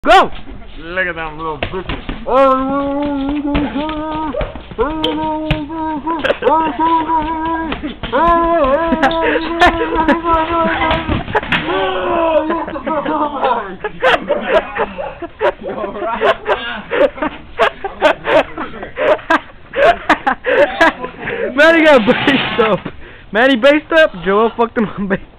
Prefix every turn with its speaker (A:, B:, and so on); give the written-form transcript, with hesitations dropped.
A: Go!
B: Look at them little bitches.
A: Manny got based up. Manny based up. Joel fucked him on base.